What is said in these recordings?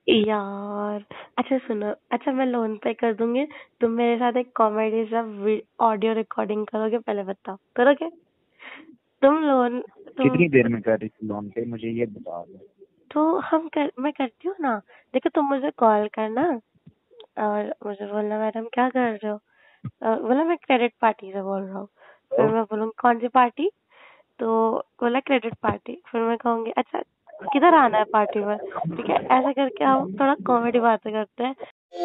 यार, अच्छा सुनो। अच्छा, मैं लोन पे कर दूंगी। तुम मेरे साथ एक कॉमेडी सा ऑडियो रिकॉर्डिंग करोगे? पहले बताओ, करोगे? तुम लोन तुम कितनी देर में कर रही थी लोन पे, मुझे ये बता दो। तो मैं करती हूँ ना। देखो, तुम मुझे कॉल करना और मुझे बोलना, मैडम क्या कर रहे हो? बोला मैं क्रेडिट पार्टी से बोल रहा हूँ। फिर तो मैं बोलूँगी कौन सी पार्टी? तो बोला क्रेडिट पार्टी। फिर मैं कहूँगी अच्छा, किधर आना है पार्टी में? ठीक है, ऐसा करके हम थोड़ा कॉमेडी बातें करते हैं।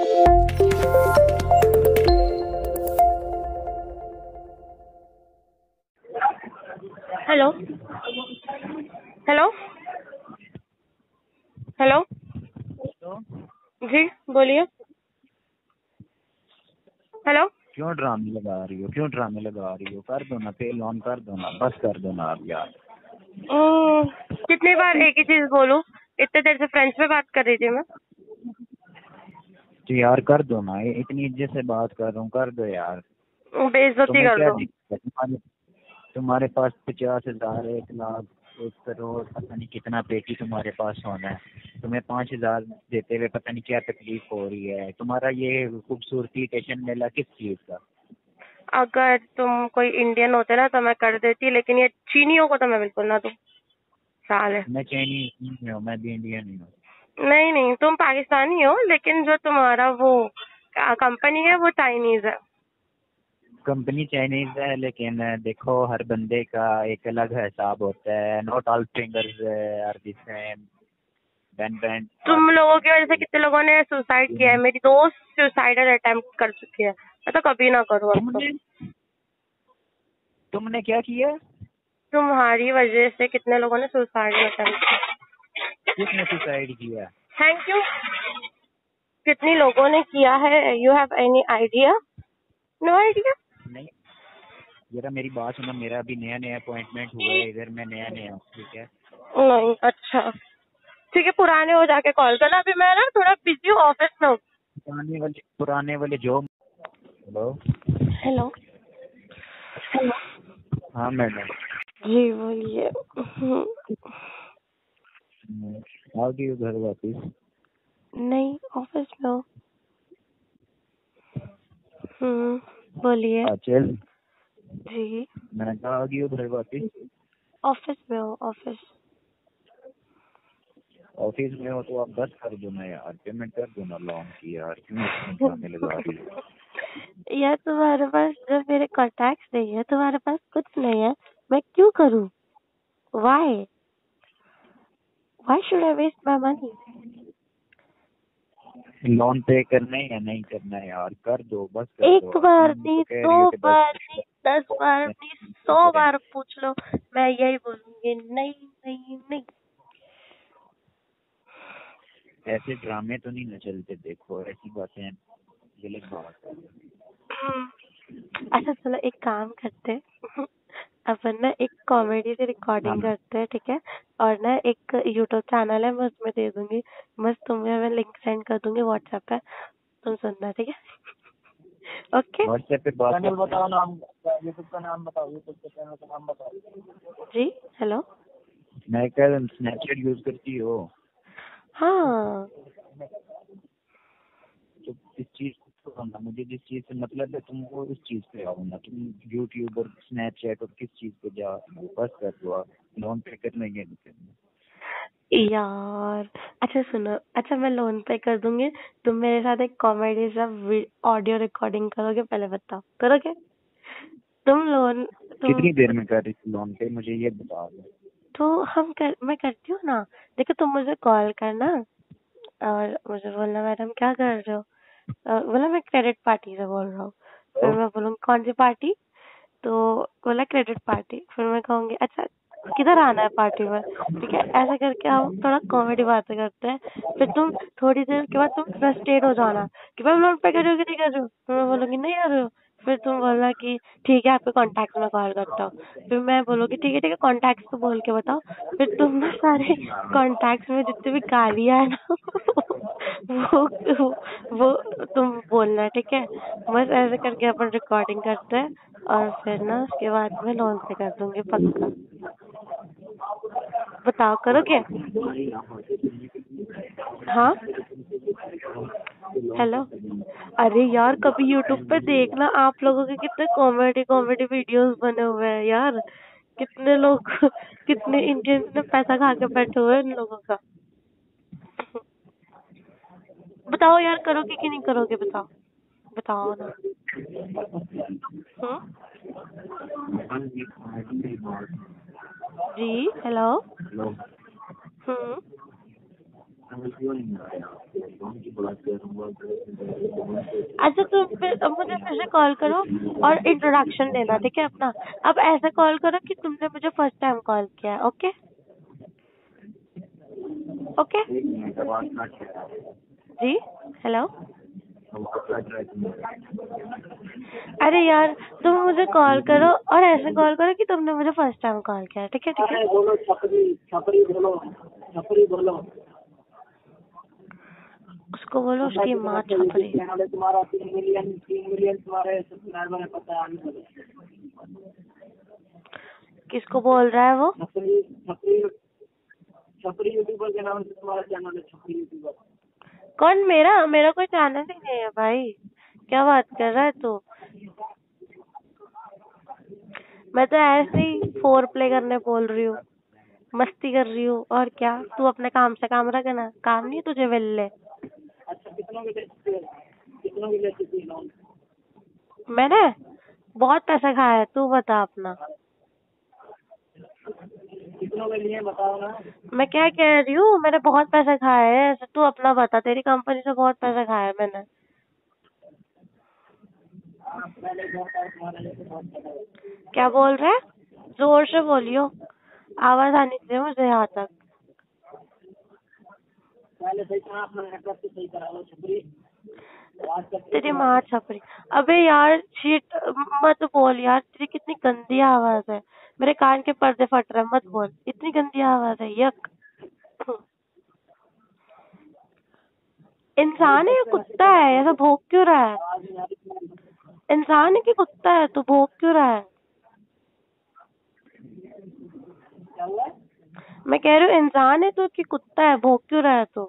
हेलो। हेलो। हेलो। तो जी, बोलिए। हेलो। क्यों ड्रामे लगा रही हो, क्यों ड्रामे लगा रही हो? कर दो ना, पे लोन कर दो ना, बस कर दो ना अब यार। कितनी बार एक ही चीज बोलूं? इतने देर से फ्रेंच में बात कर रही थी मैं। तो यार कर दो ना, इतनी इज्जत से बात कर रहा हूँ, कर दो यार। बेइज्जती तुम्हें कर क्या दो। दिक्कत है? तुम्हारे पास 50,000, 1 लाख, 1 करोड़, पता नहीं कितना पेटी तुम्हारे पास होना है। तुम्हें 5,000 देते हुए पता नहीं क्या तकलीफ हो रही है। तुम्हारा ये खूबसूरती टेंशन मेला किस चीज का? अगर तुम कोई इंडियन होते ना तो मैं कर देती, लेकिन ये चीनियों को तो मैं बिल्कुल ना दूं। साले। मैं चाइनीज नहीं हूँ, मैं भी इंडियन ही हूँ। नहीं नहीं, तुम पाकिस्तानी हो, लेकिन जो तुम्हारा वो कंपनी है वो चाइनीज है। कंपनी चाइनीज है, लेकिन देखो हर बंदे का एक अलग हिसाब होता है। Not all fingers are the same, बेन बेन आर तुम लोगों की वजह से डिफरेंट। कितने लोगों ने सुसाइड किया है? मेरी दोस्त सुसाइडल अटेम्प्ट कर चुकी है। मैं तो कभी ना करूँ अब तो। तुमने तुमने क्या किया? तुम्हारी वजह से कितने लोगों ने सुसाइड अटेम्प्ट किया। किसने सुसाइड किया? Thank you. कितनी लोगों ने किया है? You have any idea? No idea. नहीं, जरा मेरी बात सुनो। मेरा अभी नया नया अपॉइंटमेंट हुआ है इधर, मैं नया नया हूँ, ठीक है? नहीं, अच्छा ठीक है, पुराने हो जाके कॉल करना। अभी मैं ना थोड़ा बिजी हूँ, ऑफिस में हूँ। पुराने वाले जो। हेलो। हेलो। हाँ मैडम। जी बोलिए। आ गई हो घर वापिस? नहीं, ऑफिस में हूँ। बोलिए। चल। जी। मैंने कहा आ गई हो घर वापिस? ऑफिस में हूँ, ऑफिस। ऑफिस में हो तो आप बस कर दो ना यार, पेमेंट कर दो ना लोन की यार, क्यों इतने ड्रामे लगा रही हो? यार, तुम्हारे पास जब मेरे कॉन्टैक्ट नहीं है, तुम्हारे पास कुछ नहीं है, मैं क्यों करूँ? Why why should I waste my money? Loan पे करना है या नहीं करना है यार? कर दो, बस कर एक दो। बार तुम नहीं, तो कह रही हो दो कि बार बस नहीं, 10 बार नहीं, 100 बार पूछ लो, मैं यही बोलूंगी, नहीं नहीं नहीं। ऐसे ड्रामे तो नहीं न चलते, देखो ऐसी बातें गलत बात है। अच्छा चलो, एक काम करते हैं। अपन ना एक कॉमेडी से रिकॉर्डिंग हाँ, करते हैं, ठीक है? और ना एक यूट्यूब चैनल है, मैं उसमें दे दूंगी। बस तुम्हें मैं लिंक सेंड कर दूंगी व्हाट्सएप पे, तुम सुनना, ठीक है? ओके। व्हाट्सएप पे बात चैनल बताओ, नाम यूट्यूब का नाम बताओ, यूट्यूब के चैनल का नाम बताओ। जी। हेलो। मैं कह रहा हूँ स्नैपचैट यूज करती हो? हाँ। तो इस चीज को करना, मुझे जिस चीज से मतलब है तुम वो उस चीज पे आओ ना। तुम यूट्यूब और स्नैपचैट और किस चीज पे जाओ? बस कर दो आप, लोन पे करना ही नहीं करना। यार, अच्छा सुनो। अच्छा, मैं लोन पे कर दूंगी। तुम मेरे साथ एक कॉमेडी सा ऑडियो रिकॉर्डिंग करोगे? पहले बताओ, करोगे? तुम लोन तुम कितनी देर में कर रही थी लोन पे, मुझे ये बता दो। मैं करती हूँ ना। देखो, तुम मुझे कॉल करना और मुझे बोलना, मैडम क्या कर रहे हो? बोला मैं क्रेडिट पार्टी से बोल रहा हूँ। फिर तो मैं बोलूँगी कौन सी पार्टी? तो बोला क्रेडिट पार्टी। फिर मैं कहूँगी अच्छा, किधर आना है पार्टी में? ठीक है, ऐसा करके हम थोड़ा कॉमेडी बातें करते हैं। फिर तुम थोड़ी देर के बाद तुम फ्रस्ट्रेट हो जाना कि मैं लोन पे कर रही हूँ कि नहीं कर रही हूँ। फिर मैं बोलूँगी नहीं कर रही हूँ। फिर तुम बोलना कि ठीक है, आपके कॉन्टैक्ट में कॉल करता हूँ। फिर मैं बोलूँगी ठीक है, कॉन्टैक्ट्स तो बोल के बताओ। फिर तुम ना सारे कॉन्टैक्ट्स में जितने भी गालियाँ है ना वो वो तुम बोलना, ठीक है? बस ऐसे करके अपन रिकॉर्डिंग करते हैं और फिर ना उसके बाद मैं लोन पे कर दूंगी पक्का। बताओ, करोगे? हाँ। हेलो। अरे यार कभी यूट्यूब पे देखना, आप लोगों के कितने कॉमेडी कॉमेडी वीडियोस बने हुए हैं यार। कितने लोग कितने इंडियंस ने पैसा खा के बैठे हुए हैं इन लोगों का। बताओ यार, करोगे कि नहीं करोगे? बताओ बताओ ना। हम्म। जी हेलो। हम्म। अच्छा तुम फिर अब मुझे फिर से कॉल करो और इंट्रोडक्शन देना, ठीक है अपना। अब ऐसे कॉल करो कि तुमने मुझे फर्स्ट टाइम कॉल किया है। Okay okay. जी हेलो। अरे यार तुम मुझे कॉल करो और ऐसे कॉल करो कि तुमने मुझे फर्स्ट टाइम कॉल किया है, ठीक है ठीक है। बोलो छपरी बोलो। उसको बोलो उसकी माँ छपरी। तुम्हारा 3 मिलियन तुम्हारे सब्सक्राइबर है, पता है? किसको बोल रहा है वो? छपरी यूट्यूबर के नाम से तुम्हारा चैनल है, छपरी यूट्यूबर। कौन? मेरा कोई चैनल ही नहीं है भाई। क्या बात कर रहा है तू? मैं तो ऐसे ही फोर प्ले करने बोल रही हूँ, मस्ती कर रही हूँ। और क्या, तू अपने काम से काम रखना, काम नहीं तुझे वेल्ले। अच्छा कितनों के ले चुकी है? मैंने बहुत पैसा खाया है, तू बता अपना। कितनों के लिए बताओ ना। मैं क्या कह रही हूँ, मैंने बहुत पैसा खाया है। ऐसे तू अपना बता, तेरी कंपनी से बहुत पैसा खाया है मैंने। क्या बोल रहे? जोर से बोलियो, आवाज आनी चाहिए मुझे यहाँ तक। पहले सही करा, अपना नेटवर्क से सही करा लो छपरी। तेरी माँ छपरी। अबे यार शीट मत बोल यार, तेरी कितनी गंदी आवाज है। मेरे कान के पर्दे फट रहे हैं, मत बोल। इतनी गंदी आवाज है, यक। इंसान है या कुत्ता है? ऐसा भौंक क्यों रहा है? इंसान है कि कुत्ता है? तू भौंक क्यों रहा है? मैं कह रही हूँ इंसान है तो कि कुत्ता है? भौंक क्यों रहा है तू?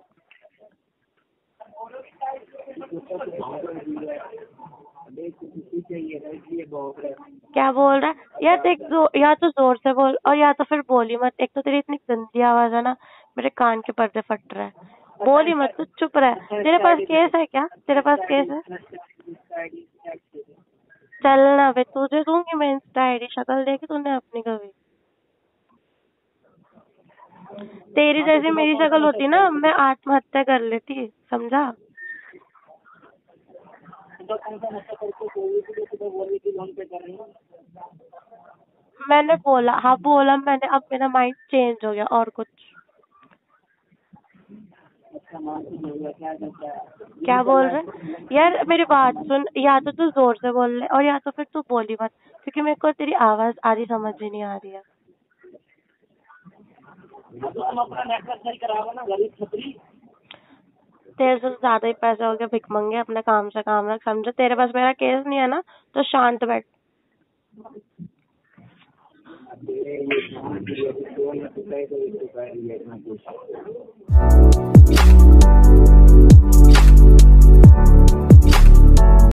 क्या बोल रहा है यार? देख या तो जोर से बोल और या तो फिर बोली मत। एक तो तेरी इतनी गंदी आवाज है ना, मेरे कान के पर्दे फट रहे हैं। बोली मत, तू चुप रह। तेरे पास केस है क्या? तेरे पास केस है? चल ना बे, तुझे दूंगी मैं इंस्टा आईडी। शक्ल देखी तूने अपनी कभी? तेरी जैसी मेरी शक्ल होती ना, मैं आत्महत्या कर लेती, समझा? मैंने बोला, हाँ बोला मैंने। अब मेरा माइंड चेंज हो गया और कुछ। क्या बोल रहे यार? मेरी बात सुन, या तो तू जोर से बोल ले और या तो फिर तू बोली मत, क्योंकि मेरे को तेरी आवाज आधी समझ ही नहीं आ रही है। तुम अपना नेटवर्क सही कराओ ना, गरीब छपरी। तेरे से ज्यादा ही पैसे हो गए, भिख मंगे। अपने काम से काम रख, समझे? तेरे पास मेरा केस नहीं है ना, तो शांत बैठ।